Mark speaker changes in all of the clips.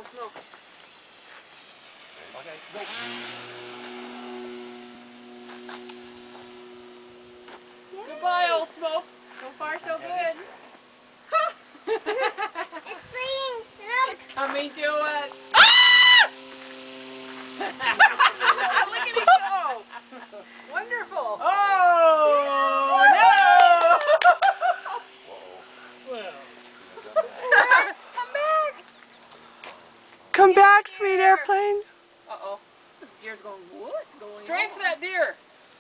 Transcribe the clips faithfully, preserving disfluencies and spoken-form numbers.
Speaker 1: smoke.
Speaker 2: Okay, go.
Speaker 1: Goodbye, old smoke. So far, so good.
Speaker 3: It's laying snow.
Speaker 1: It's coming to us. Ah!
Speaker 4: Look at it go! Wonderful!
Speaker 1: Oh, no!
Speaker 2: Well.
Speaker 1: Come back.
Speaker 5: Come back, sweet airplane.
Speaker 4: Uh-oh. Deer's going, what's going on?
Speaker 1: Straight for that deer.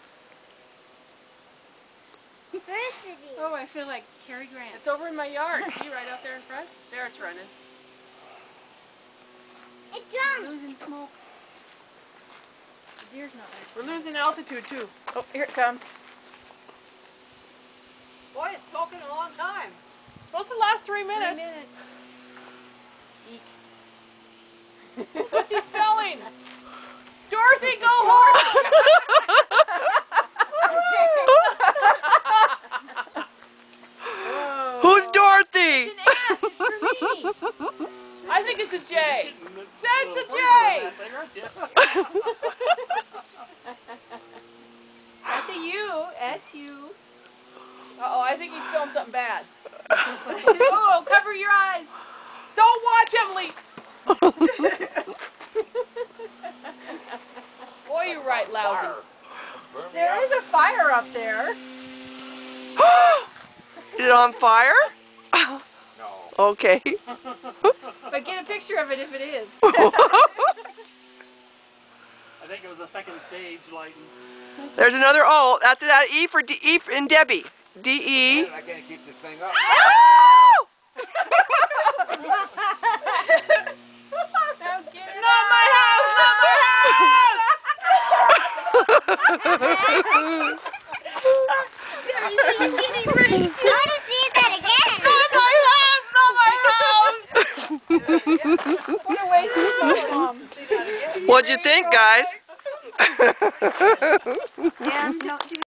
Speaker 3: Where's the deer?
Speaker 4: Oh, I feel like Cary Grant.
Speaker 1: It's over in my yard. See, right out there in front? There it's running.
Speaker 3: It jumped.
Speaker 4: Losing smoke. The deer's not there.
Speaker 1: We're losing altitude, too.
Speaker 4: Oh, here it comes.
Speaker 6: Boy, it's smoking a long time.
Speaker 1: It's supposed to last three
Speaker 4: Three
Speaker 1: minutes.
Speaker 4: minutes. Eek.
Speaker 1: What's he spelling? Dorothy, go home!
Speaker 5: Who's Dorothy?
Speaker 4: It's an S. It's for me.
Speaker 1: I think it's a J. Say it's a J!
Speaker 4: That's a U. S U.
Speaker 1: Uh-oh, I think he's feeling something bad.
Speaker 4: Oh, cover your eyes.
Speaker 1: Don't watch him, Lisa! Boy, you're right, lousy.
Speaker 4: There is a fire up there.
Speaker 5: Is it on fire?
Speaker 2: No.
Speaker 5: Okay.
Speaker 4: But get a picture of it if it is.
Speaker 2: I think it was the second stage lighting.
Speaker 5: There's another O. That's that E for D, E for in Debbie. D E.
Speaker 7: I can't keep this thing up.
Speaker 5: Oh!
Speaker 4: Now get it
Speaker 1: Not my house! Not my house!
Speaker 3: I want to see that again.
Speaker 1: Not my house! Not my house!
Speaker 4: What a waste of smoke bomb.
Speaker 5: What'd you think, guys?
Speaker 4: And don't do